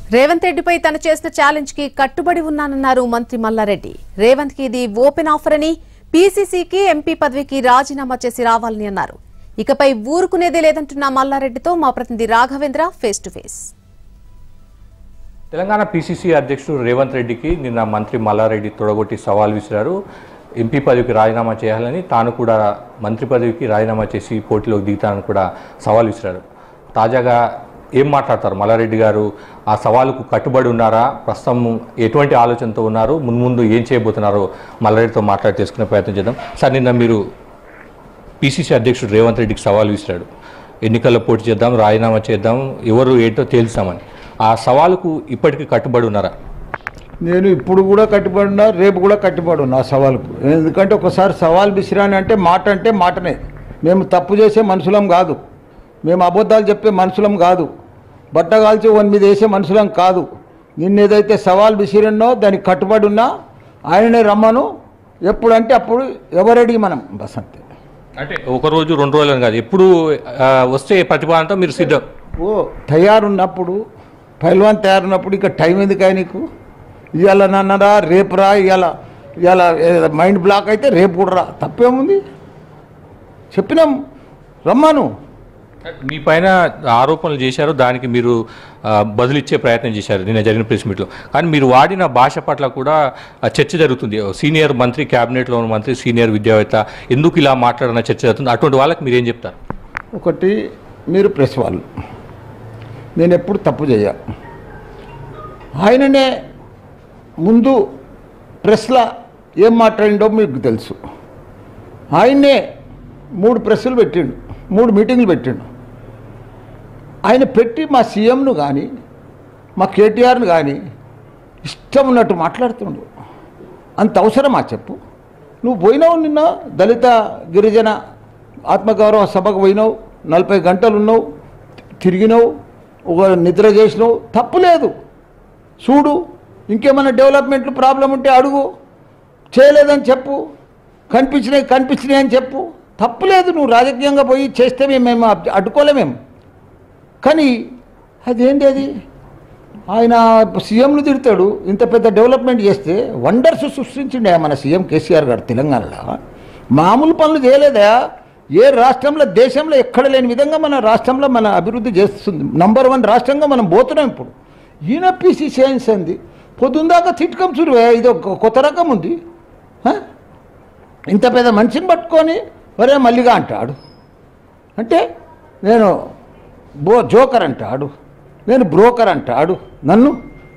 రేవంత్ రెడ్డిపై తన చేసిన ఛాలెంజ్ కి కట్టుబడి ఉన్నానన్నారు మంత్రి మల్లారెడ్డి. రేవంత్ కి ఇది ఓపెన్ ఆఫర్ అని, పీసీసీకి ఎంపీ పదవికి రాజీనామా చేసి రావాలని అన్నారు. ఇకపై ఊరుకునేదే లేదంటున్న మల్లారెడ్డితో మా ప్రతినిధి Raghavendra face to face. Telangana PCC అధ్యక్షుడు రేవంత్ రెడ్డికి నిన్న మంత్రి మల్లారెడ్డి తొడగొట్టి సవాల్ విసిరారు. ఎంపీ పదవికి రాజీనామా చేయాలని, తాను కూడా మంత్రి పదవికి రాజీనామా చేసి పోటీలోకి దిగుతానని కూడా సవాల్ విసిరారు. తాజాగా ఏం మాట్లాడతారు మల్లారెడ్డి గారు? ఆ సవాలుకు కట్టుబడి ఉన్నారా? ప్రస్తుతం ఎటువంటి ఆలోచనతో ఉన్నారు? ముందు ఏం చేయబోతున్నారో మల్లారెడ్డితో మాట్లాడి తెలుసుకునే ప్రయత్నం చేద్దాం. సార్, నిన్న మీరు పీసీసీ అధ్యక్షుడు రేవంత్ రెడ్డికి సవాల్ విసిరాడు. ఎన్నికల్లో పోటీ చేద్దాం, రాజీనామా చేద్దాం, ఎవరు ఏంటో తేల్చామని. ఆ సవాలుకు ఇప్పటికీ కట్టుబడి ఉన్నారా? నేను ఇప్పుడు కూడా కట్టుబడి ఉన్నా, రేపు కూడా కట్టుబడి ఉన్నా ఆ సవాలుకు. ఎందుకంటే ఒకసారి సవాల్ విసిరాని అంటే మాటనే. మేము తప్పు చేసే మనుషులం కాదు, మేము అబద్ధాలు చెప్పే మనుషులం కాదు, బట్టగాల్చి వన్ మీద వేసే మనుషులం కాదు. నిన్నేదైతే సవాల్ విసిరినో దానికి కట్టుబడి ఉన్నా. ఆయననే రమ్మను, ఎప్పుడంటే అప్పుడు ఎవరడిగి మనం బస్ అంతే. అంటే ఒక రోజు 2 రోజులు కాదు, ఎప్పుడు వస్తే ప్రతిపాదనతో మీరు సిద్ధం? తయారున్నప్పుడు, పైల్వాన్ తయారున్నప్పుడు ఇక టైం ఎందుకు నీకు? ఇవాళ నన్నరా, రేపు రా, ఇవాళ మైండ్ బ్లాక్ అయితే రేపు కూడా రా, తప్పేముంది? చెప్పినాం రమ్మను. మీ పైన ఆరోపణలు చేశారు, దానికి మీరు బదులిచ్చే ప్రయత్నం చేశారు నిన్న జరిగిన ప్రెస్ మీట్లో. కానీ మీరు వాడిన భాష పట్ల కూడా చర్చ జరుగుతుంది. సీనియర్ మంత్రి, క్యాబినెట్లో ఉన్న మంత్రి, సీనియర్ విద్యావేత్త, ఎందుకు ఇలా మాట్లాడిన చర్చ జరుగుతుంది. అటువంటి వాళ్ళకి మీరు ఏం చెప్తారు? ఒకటి, మీరు ప్రెస్ వాళ్ళు, నేను ఎప్పుడు తప్పు చేయ. ఆయననే ముందు ప్రెస్లో ఏం మాట్లాడిండో మీకు తెలుసు. ఆయన్నే 3 ప్రెస్సులు పెట్టిండు, 3 మీటింగ్లు పెట్టిండు. ఆయన పెట్టి మా సీఎంను కానీ, మా కేటీఆర్ను కానీ ఇష్టం ఉన్నట్టు మాట్లాడుతుండు. అంత అవసరమా చెప్పు? నువ్వు పోయినావు, నిన్న దళిత గిరిజన ఆత్మగౌరవ సభకు పోయినావు, 40 గంటలు ఉన్నావు, తిరిగినావు, ఒక నిద్ర చేసినావు, తప్పు లేదు. చూడు, ఇంకేమైనా డెవలప్మెంట్లు ప్రాబ్లం ఉంటే అడుగు, చేయలేదని చెప్పు, కనిపించినాయి అని చెప్పు, తప్పులేదు. నువ్వు రాజకీయంగా పోయి చేస్తే మేము అడ్డుకోలేమేము. కానీ అదేంటి, అది ఆయన సీఎంను తిడతాడు. ఇంత పెద్ద డెవలప్మెంట్ చేస్తే వండర్స్ సృష్టించిండే మన సీఎం కేసీఆర్ గారు తెలంగాణలో. మామూలు పనులు చేయలేదా? ఏ రాష్ట్రంలో, దేశంలో ఎక్కడ లేని విధంగా మన రాష్ట్రంలో మన అభివృద్ధి చేస్తుంది. నంబర్ 1 రాష్ట్రంగా మనం పోతున్నాం ఇప్పుడు. ఈయన పీసీ సైన్స్ అంది, పొద్దుందాకా తిట్టుకం చూరువే, ఇది ఒక కొత్త రకం ఉంది. ఇంత పెద్ద మనిషిని పట్టుకొని వరే మల్లిగా అంటాడు, అంటే నేను జోకర్ అంటాడు, నేను బ్రోకర్ అంటాడు నన్ను.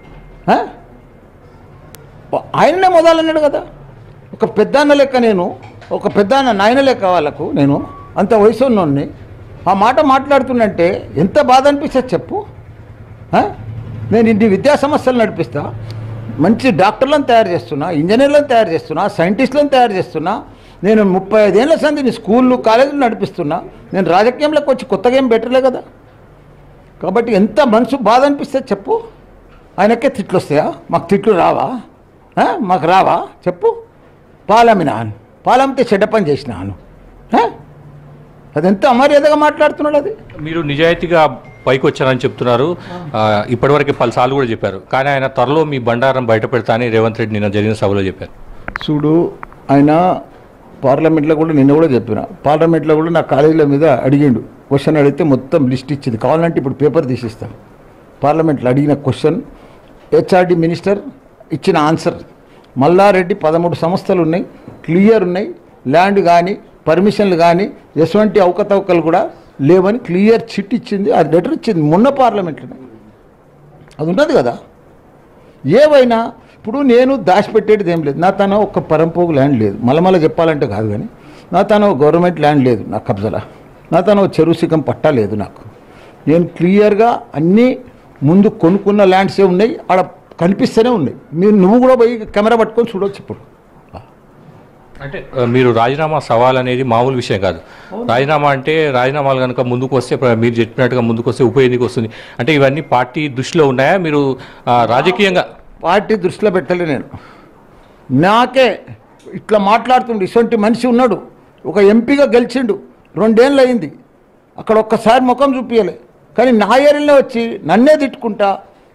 ఆయననే మొదలన్నాడు కదా. ఒక పెద్దన్న లెక్క నేను, ఒక పెద్దన్న నాయన లెక్క వాళ్ళకు నేను అంత వయసు ఉన్నోడిని ఆ మాట మాట్లాడుతున్నంటే ఎంత బాధ అనిపిస్తుంది చెప్పు. నేను ఇన్ని విద్యా సంస్థలు నడిపిస్తా, మంచి డాక్టర్లను తయారు చేస్తున్నా, ఇంజనీర్లను తయారు చేస్తున్నా, సైంటిస్టులను తయారు చేస్తున్నా. నేను 35 ఏళ్ల సంది స్కూళ్ళు, కాలేజీలు నడిపిస్తున్నా. నేను రాజకీయంలోకి వచ్చి కొత్తగా ఏం పెట్టలే కదా. కాబట్టి ఎంత మనసు బాధ అనిపిస్తుంది చెప్పు. ఆయనకే తిట్లు వస్తాయా? మాకు తిట్లు రావా? మాకు రావా చెప్పు? పాలమినాను, పాలమితే చెడ్డ పని చేసినాను. అదెంత అమర్యాదగా మాట్లాడుతున్నాడు. అది మీరు నిజాయితీగా పైకి వచ్చారని చెప్తున్నారు, ఇప్పటివరకు పలుసార్లు కూడా చెప్పారు. కానీ ఆయన త్వరలో మీ బండారం బయట పెడతా అని రేవంత్ రెడ్డి నిన్న జరిగిన సభలో చెప్పారు. చూడు, ఆయన పార్లమెంట్లో కూడా నిన్న కూడా చెప్పిన, పార్లమెంట్లో కూడా నా కాలేజీల మీద అడిగిండు. క్వశ్చన్ అడిగితే మొత్తం లిస్ట్ ఇచ్చింది. కావాలంటే ఇప్పుడు పేపర్ తీసిస్తాను. పార్లమెంట్లో అడిగిన క్వశ్చన్, హెచ్ఆర్డి మినిస్టర్ ఇచ్చిన ఆన్సర్. మల్లారెడ్డి 13 సంస్థలు ఉన్నాయి, క్లియర్ ఉన్నాయి, ల్యాండ్ కానీ పర్మిషన్లు కానీ ఎటువంటి అవకతవకలు కూడా లేవని క్లియర్ చిట్ ఇచ్చింది. అది లెటర్ ఇచ్చింది మొన్న పార్లమెంట్లోనే. అది ఉన్నది కదా. ఏవైనా ఇప్పుడు నేను దాచిపెట్టేది ఏం లేదు. నా తన ఒక్క పరంపోగు ల్యాండ్ లేదు, మలమల చెప్పాలంటే కాదు. కానీ నా తన గవర్నమెంట్ ల్యాండ్ లేదు నా కబ్జాలా. నా తన చెరువు సిగం పట్టా లేదు నాకు. నేను క్లియర్గా అన్నీ ముందు కొనుక్కున్న ల్యాండ్సే ఉన్నాయి, ఆడ కనిపిస్తూనే ఉన్నాయి. నువ్వు కూడా పోయి కెమెరా పట్టుకొని చూడవచ్చు ఇప్పుడు. అంటే మీరు రాజీనామా సవాల్ అనేది మామూలు విషయం కాదు. రాజీనామా అంటే రాజీనామాలు కనుక ముందుకు వస్తే, మీరు చెప్పినట్టుగా ముందుకు వస్తే ఉప ఎన్నిక వస్తుంది అంటే ఇవన్నీ పార్టీ దృష్టిలో ఉన్నాయా? మీరు రాజకీయంగా పార్టీ దృష్టిలో పెట్టలే. నేను నాకే ఇట్లా మాట్లాడుతుండే ఇటువంటి మనిషి ఉన్నాడు. ఒక ఎంపీగా గెలిచిండు, 2 ఏళ్ళు అయింది. అక్కడ ఒక్కసారి ముఖం చూపించలే. కానీ నా ఏరియాలో వచ్చి నన్నే తిట్టుకుంటా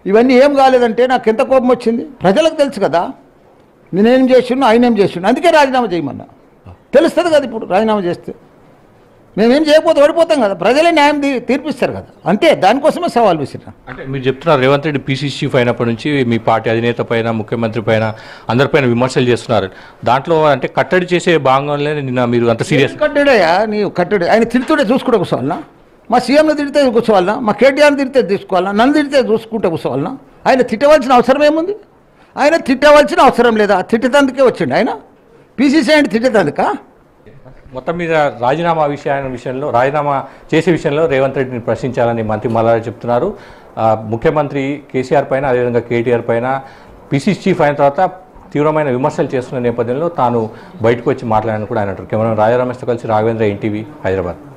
ఇవన్నీ ఏం కాలేదంటే నాకు ఎంత కోపం వచ్చింది. ప్రజలకు తెలుసు కదా నేనేం చేసిండు, ఆయన ఏం చేసిండు. అందుకే రాజీనామా చేయమన్నా. తెలుస్తుంది కదా ఇప్పుడు రాజీనామా చేస్తే. మేమేం చేయకపోతే ఓడిపోతాం కదా, ప్రజలే న్యాయం తీర్పిస్తారు కదా. అంతే, దానికోసమే సవాల్ విసిరా. అంటే మీరు చెప్తున్నారు రేవంత్ రెడ్డి పీసీసీ చీఫ్ అయినప్పటి నుంచి మీ పార్టీ అధినేత పైన, ముఖ్యమంత్రి పైన, అందరిపైన విమర్శలు చేస్తున్నారు. దాంట్లో అంటే కట్టడి చేసే భాగంలో నిన్న మీరు అంత సీరియస్. కట్టడేయా నీవు కట్టడే. ఆయన తిడుతుంటే చూసుకుంటే కూర్చోవాలన్నా? మా సీఎంను తిడితే కూర్చోవాలన్నా? మా కేటీఆర్ని తిడితే తీసుకోవాలన్నా? నన్ను తిడితే చూసుకుంటే కూర్చోవాలన్నా? ఆయన తిట్టవలసిన అవసరం ఏముంది? ఆయన తిట్టవలసిన అవసరం లేదా? తిట్టేందుకే వచ్చిండు ఆయన. పీసీసీ అంటే తిట్టేందుకా? మొత్తం మీద రాజీనామా చేసే విషయంలో రేవంత్ రెడ్డిని ప్రశ్నించాలని మంత్రి మల్లారెడ్డి చెప్తున్నారు. ముఖ్యమంత్రి కేసీఆర్ పైన, అదేవిధంగా కేటీఆర్ పైన పీసీసీ చీఫ్ అయిన తర్వాత తీవ్రమైన విమర్శలు చేస్తున్న నేపథ్యంలో తాను బయటకు వచ్చి మాట్లాడాలని కూడా ఆయన అంటారు. కేవలం రాజా రమేష్తో కలిసి రాఘవేంద్ర, ఎన్టీవీ, హైదరాబాద్.